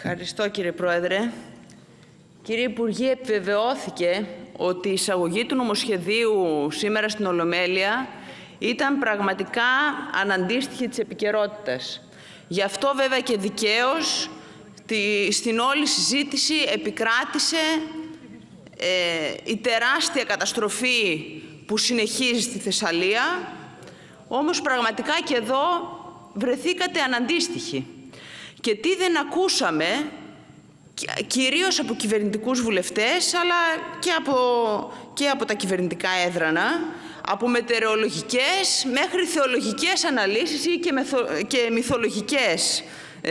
Ευχαριστώ, κύριε Πρόεδρε. Κύριε Υπουργέ, επιβεβαιώθηκε ότι η εισαγωγή του νομοσχεδίου σήμερα στην Ολομέλεια ήταν πραγματικά αναντίστοιχη της επικαιρότητας. Γι' αυτό βέβαια και δικαίως στην όλη συζήτηση επικράτησε η τεράστια καταστροφή που συνεχίζει στη Θεσσαλία, όμως πραγματικά και εδώ βρεθήκατε αναντίστοιχοι. Και τι δεν ακούσαμε, κυρίως από κυβερνητικούς βουλευτές, αλλά και από τα κυβερνητικά έδρανα, από μετεωρολογικές μέχρι θεολογικές αναλύσεις ή και μυθολογικές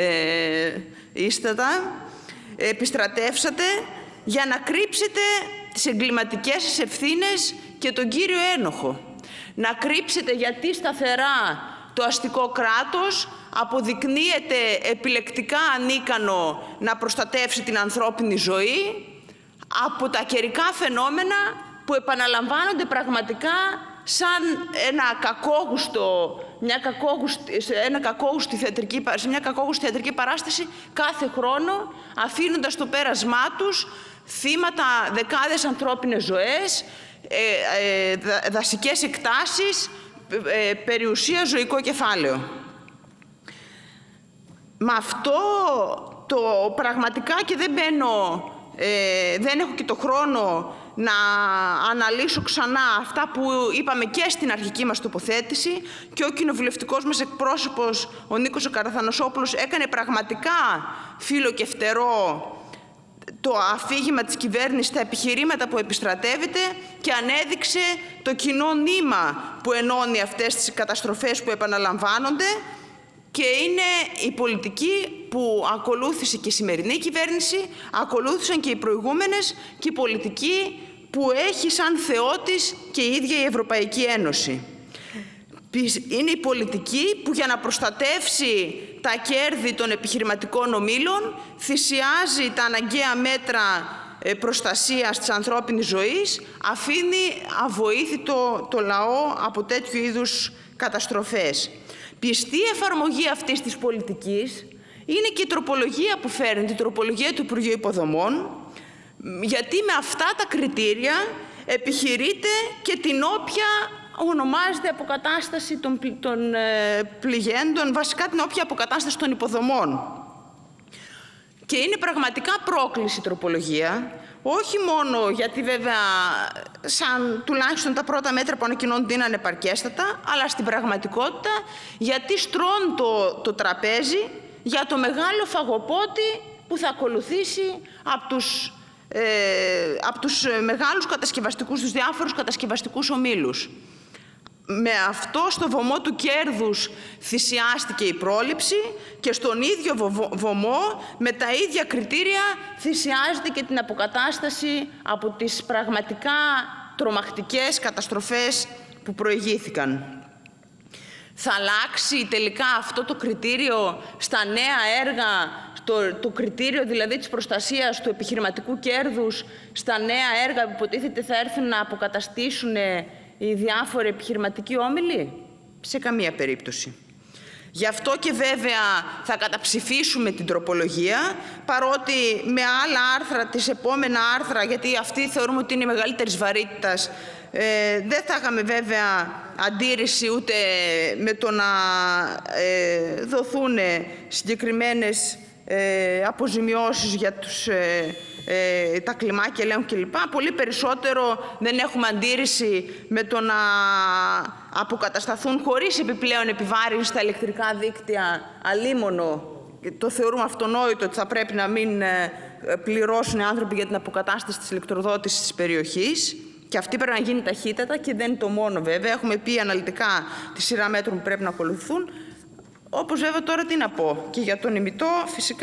ίστατα, επιστρατεύσατε για να κρύψετε τις εγκληματικές σας ευθύνες και τον κύριο ένοχο. Να κρύψετε γιατί σταθερά το αστικό κράτος αποδεικνύεται επιλεκτικά ανίκανο να προστατεύσει την ανθρώπινη ζωή από τα καιρικά φαινόμενα που επαναλαμβάνονται πραγματικά σαν σε μια κακόγουστη θεατρική παράσταση κάθε χρόνο, αφήνοντας στο πέρασμά τους θύματα δεκάδες ανθρώπινες ζωές, δασικές εκτάσεις, περιουσία, ζωικό κεφάλαιο. Με αυτό το πραγματικά και δεν έχω και το χρόνο να αναλύσω ξανά αυτά που είπαμε και στην αρχική μας τοποθέτηση, και ο κοινοβουλευτικός μας εκπρόσωπος, ο Νίκος ο Καραθανασόπουλος, έκανε πραγματικά φύλλο και φτερό το αφήγημα της κυβέρνησης, τα επιχειρήματα που επιστρατεύεται, και ανέδειξε το κοινό νήμα που ενώνει αυτές τις καταστροφές που επαναλαμβάνονται, και είναι η πολιτική που ακολούθησε και η σημερινή κυβέρνηση, ακολούθησαν και οι προηγούμενες, και η πολιτική που έχει σαν θεό της και η ίδια η Ευρωπαϊκή Ένωση. Είναι η πολιτική που για να προστατεύσει τα κέρδη των επιχειρηματικών ομίλων θυσιάζει τα αναγκαία μέτρα προστασίας της ανθρώπινης ζωής, αφήνει αβοήθητο το λαό από τέτοιου είδους καταστροφές. Πιστή εφαρμογή αυτής της πολιτικής είναι και η τροπολογία που φέρνει, η τροπολογία του Υπουργείου Υποδομών, γιατί με αυτά τα κριτήρια επιχειρείται και την όποια ονομάζεται αποκατάσταση των πληγέντων, βασικά την όποια αποκατάσταση των υποδομών. Και είναι πραγματικά πρόκληση τροπολογία, όχι μόνο γιατί βέβαια τουλάχιστον τα πρώτα μέτρα που ανακοινώνονται είναι ανεπαρκέστατα, αλλά στην πραγματικότητα γιατί στρώνει το τραπέζι για το μεγάλο φαγοπότη που θα ακολουθήσει από τους μεγάλους κατασκευαστικούς, τους διάφορους κατασκευαστικούς ομίλους. Με αυτό στο βωμό του κέρδους θυσιάστηκε η πρόληψη, και στον ίδιο βωμό με τα ίδια κριτήρια θυσιάζεται και την αποκατάσταση από τις πραγματικά τρομακτικές καταστροφές που προηγήθηκαν. Θα αλλάξει τελικά αυτό το κριτήριο στα νέα έργα, το κριτήριο δηλαδή της προστασίας του επιχειρηματικού κέρδους στα νέα έργα που υποτίθεται θα έρθουν να αποκαταστήσουν οι διάφοροι επιχειρηματικοί όμιλοι? Σε καμία περίπτωση. Γι' αυτό και βέβαια θα καταψηφίσουμε την τροπολογία, παρότι με άλλα άρθρα, τις επόμενα άρθρα, γιατί αυτή θεωρούμε ότι είναι μεγαλύτερης βαρύτητας, δεν θα είχαμε βέβαια αντίρρηση ούτε με το να δοθούν συγκεκριμένες αποζημιώσεις για τα κλιμάκια ελέγχου κλπ. Πολύ περισσότερο δεν έχουμε αντίρρηση με το να αποκατασταθούν χωρίς επιπλέον επιβάρυνση στα ηλεκτρικά δίκτυα αλίμονο. Το θεωρούμε αυτονόητο ότι θα πρέπει να μην πληρώσουν οι άνθρωποι για την αποκατάσταση της ηλεκτροδότησης της περιοχής. Και αυτή πρέπει να γίνει ταχύτατα, και δεν είναι το μόνο βέβαια. Έχουμε πει αναλυτικά τη σειρά μέτρων που πρέπει να ακολουθούν. Όπως βέβαια τώρα τι να πω. Και για τον ημιτό φυσικά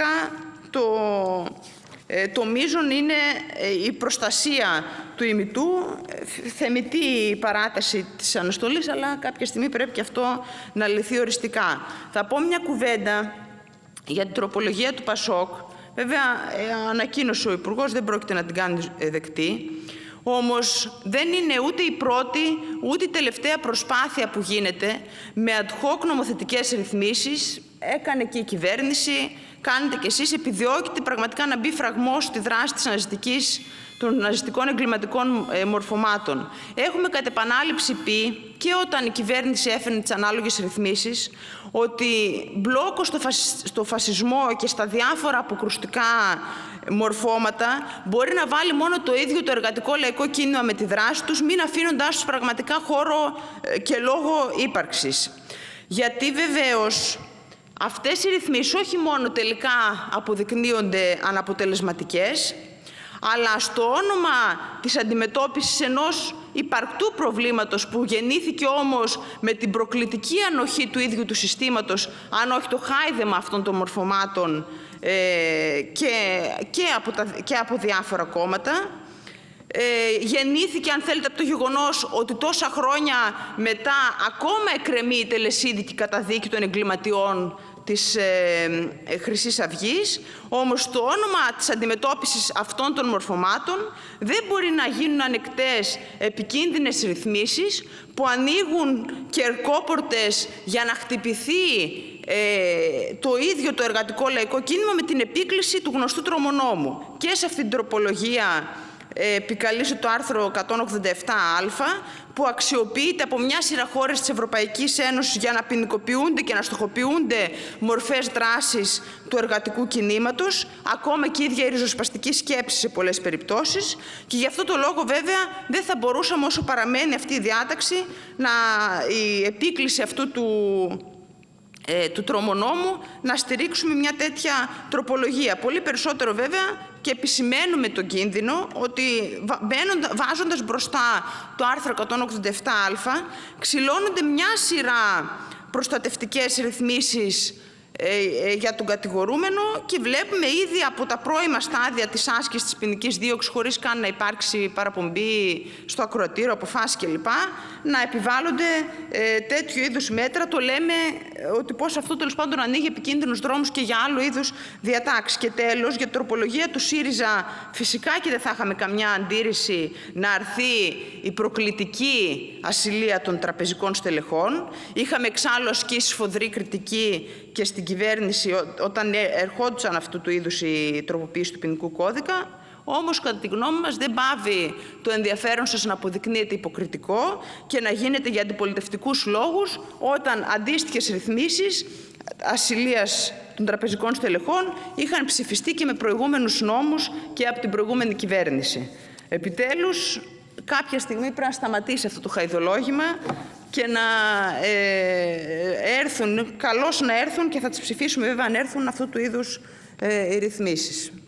το μείζον είναι η προστασία του ημιτού, θεμιτή παράταση της αναστολής, αλλά κάποια στιγμή πρέπει και αυτό να λυθεί οριστικά. Θα πω μια κουβέντα για την τροπολογία του ΠΑΣΟΚ. Βέβαια, ανακοίνωσε ο Υπουργός, δεν πρόκειται να την κάνει δεκτή. Όμως δεν είναι ούτε η πρώτη, ούτε η τελευταία προσπάθεια που γίνεται με ad hoc νομοθετικές ρυθμίσεις έκανε και η κυβέρνηση, κάνετε και εσείς, επιδιώκετε πραγματικά να μπει φραγμός στη δράση των ναζιστικών εγκληματικών μορφωμάτων. Έχουμε κατ' επανάληψη πει και όταν η κυβέρνηση έφερνε τις ανάλογες ρυθμίσεις ότι μπλόκο στο φασισμό και στα διάφορα αποκρουστικά μορφώματα μπορεί να βάλει μόνο το ίδιο το εργατικό λαϊκό κίνημα με τη δράση τους, μην αφήνοντάς τους πραγματικά χώρο και λόγο ύπαρξης. Γιατί βεβαίως αυτές οι ρυθμίσεις όχι μόνο τελικά αποδεικνύονται αναποτελεσματικές, αλλά στο όνομα της αντιμετώπισης ενός υπαρκτού προβλήματος που γεννήθηκε όμως με την προκλητική ανοχή του ίδιου του συστήματος, αν όχι το χάιδεμα αυτών των μορφωμάτων και από διάφορα κόμματα, γεννήθηκε, αν θέλετε, από το γεγονός ότι τόσα χρόνια μετά ακόμα εκκρεμεί η τελεσίδικη καταδίκη των εγκληματιών της Χρυσής Αυγής, όμως στο όνομα της αντιμετώπισης αυτών των μορφωμάτων δεν μπορεί να γίνουν ανεκτές επικίνδυνες ρυθμίσεις που ανοίγουν κερκόπορτες για να χτυπηθεί το ίδιο το εργατικό λαϊκό κίνημα με την επίκληση του γνωστού τρομονόμου. Και σε αυτήν την τροπολογία επικαλείσαι το άρθρο 187α, που αξιοποιείται από μια σειρά χώρες της Ευρωπαϊκής Ένωσης για να ποινικοποιούνται και να στοχοποιούνται μορφές δράσης του εργατικού κινήματος, ακόμα και η ίδια η ριζοσπαστική σκέψη σε πολλές περιπτώσεις. Και γι' αυτό το λόγο βέβαια δεν θα μπορούσαμε, όσο παραμένει αυτή η διάταξη, η επίκληση αυτού του τρομονόμου, να στηρίξουμε μια τέτοια τροπολογία. Πολύ περισσότερο βέβαια και επισημαίνουμε τον κίνδυνο ότι βάζοντας μπροστά το άρθρο 187α ξυλώνονται μια σειρά προστατευτικές ρυθμίσεις για τον κατηγορούμενο και βλέπουμε ήδη από τα πρώιμα στάδια της άσκησης της ποινικής δίωξης, χωρίς καν να υπάρξει παραπομπή στο ακροατήριο, αποφάσεις κλπ, να επιβάλλονται τέτοιου είδους μέτρα. Το λέμε ότι πώς αυτό τέλος πάντων ανοίγει επικίνδυνους δρόμους και για άλλου είδους διατάξεις. Και τέλος, για την τροπολογία του ΣΥΡΙΖΑ, φυσικά και δεν θα είχαμε καμιά αντίρρηση να αρθεί η προκλητική ασυλία των τραπεζικών στελεχών. Είχαμε εξάλλου ασκήσει σφοδρή κριτική και στην κυβέρνηση όταν ερχόντουσαν αυτού του είδους η τροποποίηση του ποινικού κώδικα. Όμως, κατά τη γνώμη μας, δεν πάβει το ενδιαφέρον σας να αποδεικνύεται υποκριτικό και να γίνεται για αντιπολιτευτικούς λόγους, όταν αντίστοιχες ρυθμίσεις ασυλίας των τραπεζικών στελεχών είχαν ψηφιστεί και με προηγούμενους νόμους και από την προηγούμενη κυβέρνηση. Επιτέλους, κάποια στιγμή πρέπει να σταματήσει αυτό το χαϊδολόγημα και να έρθουν, καλώς να έρθουν, και θα τις ψηφίσουμε βέβαια αν έρθουν αυτού του είδους ρυθμίσεις.